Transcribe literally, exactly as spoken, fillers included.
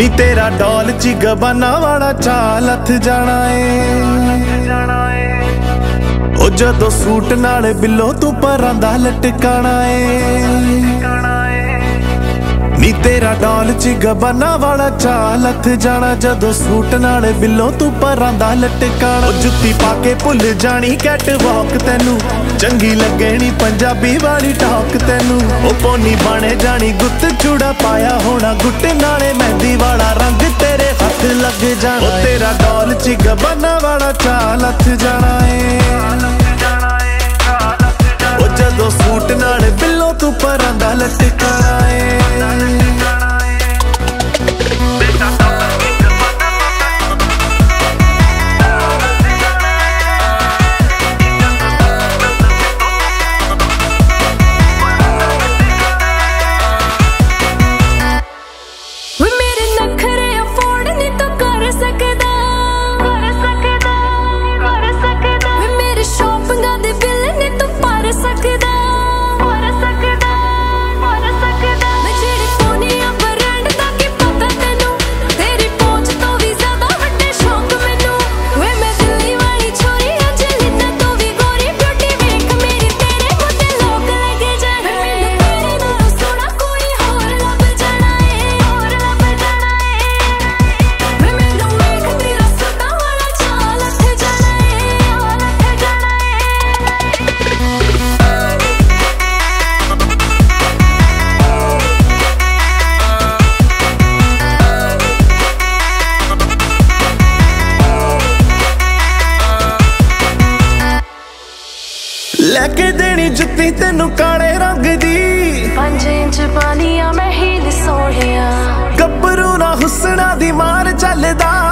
नी तेरा डॉल ची गबाना वाला चाल हथ जाना है ओ जदों सूट नाल बिलो तू परां दा लटकाना है। नी तेरा डॉल ची गबाना वाला चाल हथ जाना जदों सूट नाल बिलो तू परां दा लटकाना। ओ जुत्ती पाके भुल जानी कैट वॉक तैनू चंगी लगनी पंजाबी वाली टॉक तैनू। ओ पोनी बने जानी गुत्त चूड़ा पाया होना गुट्टे नाले मेहंदी वाला रंग तेरे हथ लग जाना। ओ तेरा डॉल ची गबाना वाला चाल हथ जाना है ओ जदों सूट नाल बिलो तू परां दा लटकाना है। लैके देनी जुत्ती तेनू काले रंग दी पंज इंच पानी आ मैं हील सोहणिया गब्बरू ना हुस्ना दी मार चलदा।